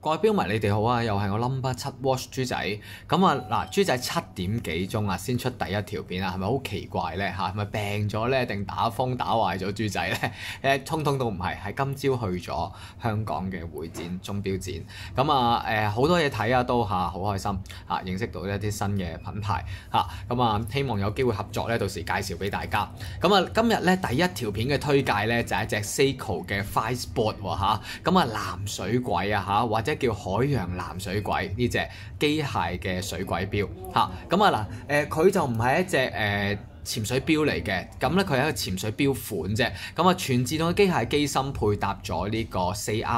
各位標迷，你哋好啊！又係我 number 7 watch 豬仔。咁啊嗱，豬仔7點幾鐘啊先出第一條片啊，係咪好奇怪咧嚇？係咪病咗咧？定打風打壞咗豬仔咧？通通都唔係，係今朝去咗香港嘅會展鐘錶展。咁啊好多嘢睇啊，都好開心嚇，認識到一啲新嘅品牌嚇。咁啊希望有機會合作咧，到時介紹俾大家。咁啊今日咧第一條片嘅推介咧就係一隻 Seiko 嘅 Fly Sport 喎嚇。咁啊藍水鬼啊嚇，或者叫海洋藍水鬼呢隻機械嘅水鬼錶嚇。咁啊嗱佢就唔係一隻潛水錶嚟嘅，咁咧佢係一個潛水錶款啫。咁啊全自動嘅機械機芯配搭咗呢個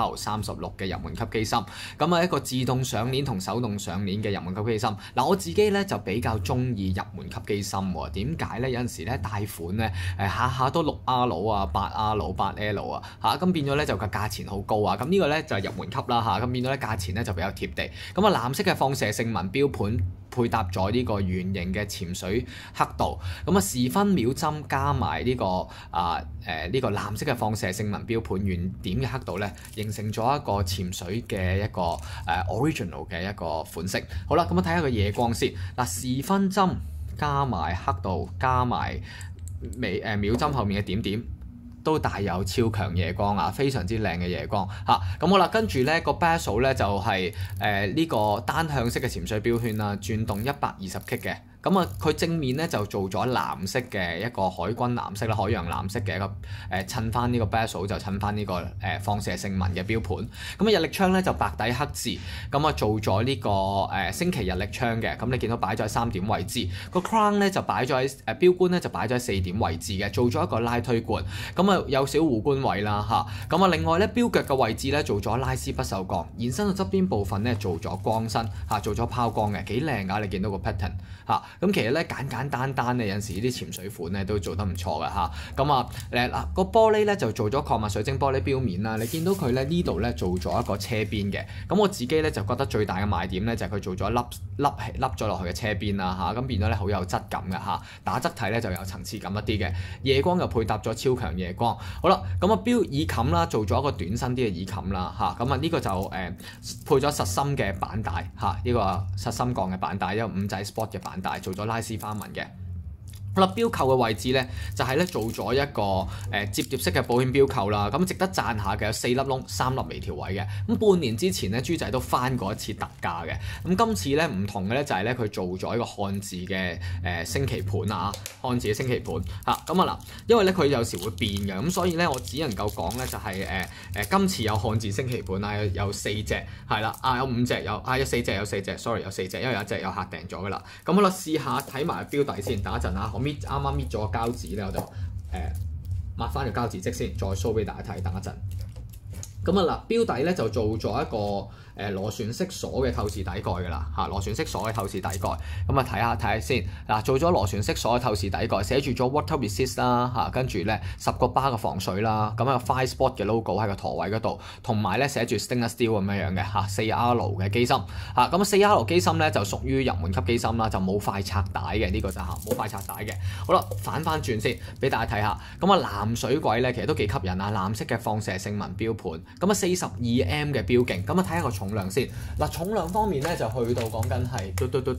4R36嘅入門級機芯，咁啊一個自動上鏈同手動上鏈嘅入門級機芯。嗱我自己咧就比較中意入門級機芯喎。點解咧？有陣時咧大款咧下下都 6R 啊、8R、8L 啊嚇，咁變咗咧就個價錢好高啊。咁呢個咧就係入門級啦嚇，咁變咗咧價錢咧就比較貼地。咁啊藍色嘅放射性紋錶盤配搭咗呢個圓形嘅潛水刻度，咁啊時分秒針加埋呢個呢個藍色嘅放射性紋錶盤圓點嘅刻度咧，形成咗一個潛水嘅一個original 嘅一個款式。好啦，咁啊睇下個夜光先。嗱時分針加埋刻度加埋秒針後面嘅點點，都帶有超強夜光啊，非常之靚嘅夜光嚇。咁好啦，跟住咧個 bezel 咧就係呢個單向式嘅潛水錶圈啦，轉動120K嘅。咁啊，佢正面咧就做咗藍色嘅一個海軍藍色啦，海洋藍色嘅一個襯翻呢個 bezel 就襯翻呢個放射性紋嘅錶盤。咁啊日曆槍咧就白底黑字，咁啊做咗呢個星期日曆槍嘅。咁你見到擺咗喺3點位置，個 crown 咧就擺咗喺錶冠咧就擺咗喺4點位置嘅，做咗一個拉推冠。咁啊有小護冠位啦嚇。咁啊另外咧錶腳嘅位置咧做咗拉絲不鏽鋼，延伸到側邊部分咧做咗光身嚇，做咗拋光嘅，幾靚㗎！你見到個 pattern 嚇。咁其實咧簡單咧，有陣時呢啲潛水款咧都做得唔錯嘅嚇。咁啊嗱個玻璃咧就做咗礦物水晶玻璃錶面啦。你見到佢咧呢度咧做咗一個車邊嘅。咁我自己咧就覺得最大嘅賣點咧就係佢做咗笠咗落去嘅車邊啦嚇。咁變咗咧好有質感嘅嚇。打側睇咧就有層次感一啲嘅。夜光又配搭咗超強夜光。好啦，咁啊錶耳冚啦，做咗一個短身啲嘅耳冚啦嚇。咁啊呢個就配咗實心嘅板帶嚇，呢個實心鋼嘅板帶，一個5仔 sport 嘅板帶。做咗拉絲花紋嘅。好啦，錶扣嘅位置咧就係咧做咗一個摺疊式嘅保險錶扣啦。咁值得讚下嘅有4粒窿、3粒微調位嘅。咁半年之前咧豬仔都翻過一次特價嘅。咁今次咧唔同嘅咧就係咧佢做咗一個漢字嘅升旗盤啊，漢字嘅升旗盤嚇。咁啊嗱，因為咧佢有時會變嘅，咁所以咧我只能夠講咧就係今次有漢字升旗盤啊，有4隻係啦，有5隻有4隻，sorry 有4隻，因為有一隻有客訂咗噶啦。咁好啦，試下睇埋錶底先，等一陣啊。啱啱搣咗個膠紙咧，我就抹翻個膠紙跡先，再 show 俾大家睇。等一陣。咁啊嗱，錶底咧就做咗一個螺旋式鎖嘅透視底蓋㗎啦嚇，螺旋式鎖嘅透視底蓋。咁啊睇下先嗱，做咗螺旋式鎖嘅透視底蓋，寫住咗 water resist 啦嚇，跟住咧10個巴嘅防水啦，咁啊 Fly Sport 嘅 logo 喺個舵位嗰度，同埋咧寫住 stainless steel 咁樣嘅嚇，4R 嘅機芯嚇。咁 4R 機芯咧就屬於入門級機芯啦，就冇快拆帶嘅呢個就嚇，冇快拆帶嘅。好啦，反翻轉先俾大家睇下。咁啊藍水鬼咧其實都幾吸引啊，藍色嘅放射性紋錶盤，咁啊42M 嘅錶徑，咁啊睇下個重量先。嗱重量方面咧就去到講緊係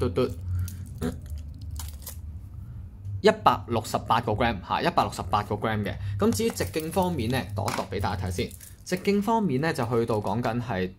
168個 gram 嚇，168個 gram 嘅。咁至於直徑方面咧，度一度俾大家睇先。直徑方面咧就去到講緊係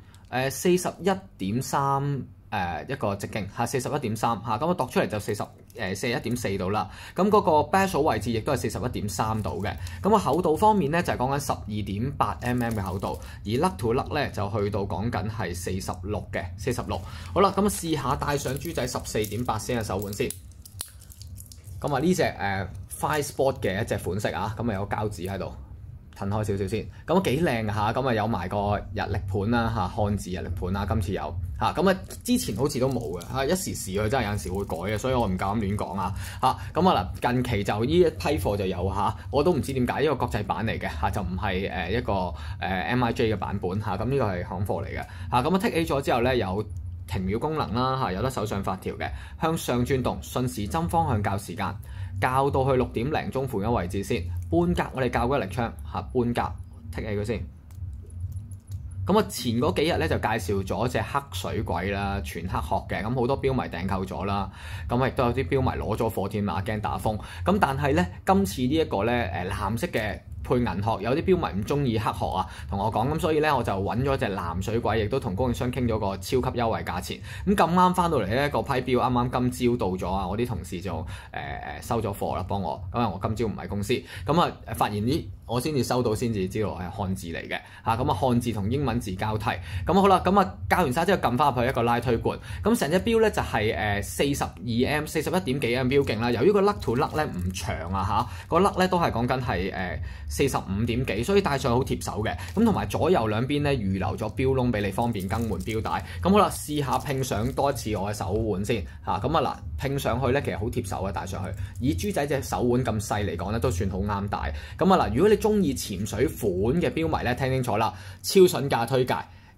41.3一個直徑嚇，41.3嚇，咁我度出嚟就41.4度啦。咁嗰個 bezel 位置亦都係41.3度嘅。咁個厚度方面咧就係講緊12.8mm 嘅厚度，而甩 to 甩咧就去到講緊係46。好啦，咁試下戴上豬仔14.8 cm 嘅手腕先。咁啊呢隻Fly Sport 嘅一隻款式啊，咁啊有膠紙喺度。褪開少少先，咁幾靚嚇，咁啊有埋個日曆盤啦嚇，漢字日曆盤啦，今次有嚇，咁啊之前好似都冇嘅嚇，一時時佢真係有陣時會改嘅，所以我唔夠膽亂講啊嚇，咁啊嗱近期就呢一批貨就有嚇，我都唔知點解，呢個國際版嚟嘅嚇，就唔係一個MIJ 嘅版本嚇，咁呢個係行貨嚟嘅嚇，咁啊剔起咗之後咧有停秒功能啦嚇，有得手上發條嘅，向上轉動，順時針方向校時間。校到去6點零鐘附近位置先，半格我哋校嗰日曆槍嚇，半格剔起佢先。 咁啊前嗰幾日咧就介紹咗隻黑水鬼啦，全黑殼嘅，咁好多標迷訂購咗啦，咁亦都有啲標迷攞咗貨添啦，驚打風。咁但係咧今次呢一個咧藍色嘅配銀殼，有啲標迷唔中意黑殼啊，同我講，咁所以咧我就揾咗隻藍水鬼，亦都同供應商傾咗個超級優惠價錢。咁咁啱翻到嚟咧個批標啱啱今朝到咗啊，我啲同事就收咗貨啦，幫我，因為我今朝唔喺公司，咁啊發現呢我先至收到，先至知道係漢字嚟嘅嚇，咁啊漢字同英文字交替。咁好啦，咁啊交完沙之後撳翻入去一個拉推罐，咁成隻標咧就係42M 41點幾 M 標勁啦。由於個甩條甩咧唔長啊嚇，個甩咧都係講緊係45點幾，所以戴上好貼手嘅。咁同埋左右兩邊咧預留咗標窿俾你方便更換標帶。咁好啦，試下拼上多一次我嘅手腕先嚇。咁啊嗱，拼上去咧其實好貼手嘅，戴上去。以豬仔隻手腕咁細嚟講咧，都算好啱戴。咁啊嗱，如果你中意潛水款嘅標迷咧，聽清楚啦，超筍價推介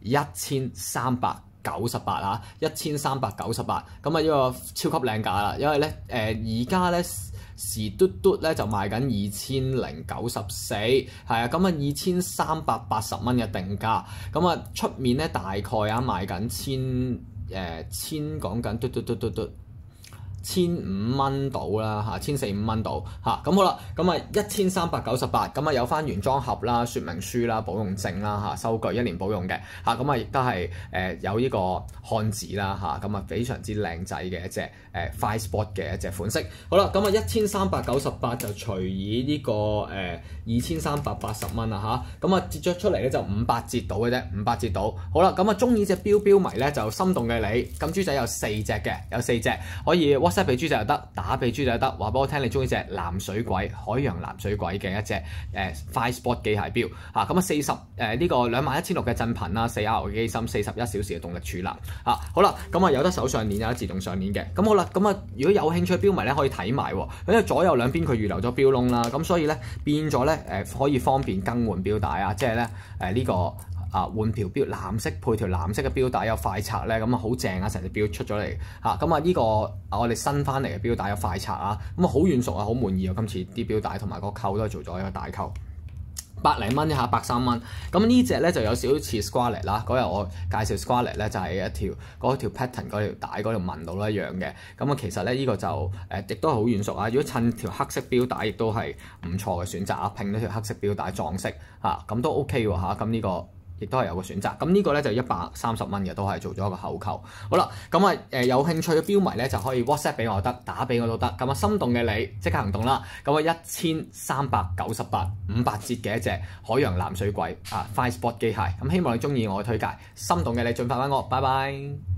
1398啊，1398。咁啊呢個超級靚價啦，因為咧而家咧時嘟嘟咧就賣緊2094，係啊，咁啊2380蚊嘅定價，咁啊出面咧大概賣緊講緊1500蚊到啦嚇，1400-1500蚊到嚇，咁好啦，咁啊1398，咁啊有翻原裝盒啦、說明書啦、保用證啦嚇，收據1年保用嘅嚇，咁啊亦都係有呢個漢字啦嚇，咁啊非常之靚仔嘅一隻Fly Sport 嘅一隻款式。好啦，咁啊1398就除以呢個2380蚊啦嚇，咁啊折咗出嚟咧就500折到嘅啫，500折到。好啦，咁啊中意隻標迷咧就心動嘅你，咁豬仔有4隻嘅，有4隻可以WhatsApp 俾豬仔又得，打俾豬仔又得，話俾我聽你中意隻藍水鬼、海洋藍水鬼嘅一隻Fly Sport 機械錶嚇，咁啊呢個21600嘅震頻啦，4R 嘅機芯，41小時嘅動力儲能嚇。好啦，咁啊有得手上鏈，有得自動上鏈嘅。咁好啦，咁啊如果有興趣標迷咧可以睇埋喎，因為左右兩邊佢預留咗標窿啦，咁所以咧變咗咧可以方便更換標帶啊，即係咧呢個。換條標藍色配條藍色嘅標帶有快拆咧，咁啊好正啊！成隻標出咗嚟嚇，咁啊呢個我哋新翻嚟嘅標帶有快拆啊，咁啊好軟熟啊，好滿意啊！今次啲標帶同埋個扣都係做咗一個大扣，100零蚊一下，130蚊。咁呢隻咧就有少少似 Scarlett 啦，嗰日我介紹 Scarlett 咧就係嗰條 pattern 嗰條帶嗰條紋路一樣嘅。咁啊其實咧呢個就亦都係好軟熟啊！如果襯條黑色標帶，亦都係唔錯嘅選擇啊！拼咗條黑色標帶撞色嚇，咁都 OK 喎嚇，咁呢個。亦都係有個選擇，咁呢個咧就130蚊嘅，都係做咗一個口扣。好啦，咁有興趣嘅標迷咧就可以 WhatsApp 俾我得，打俾我都得。咁啊心動嘅你即刻行動啦！咁啊1398，500折嘅一隻海洋藍水鬼Fly Sport 機械。咁希望你中意我嘅推介，心動嘅你盡快揾我，拜拜。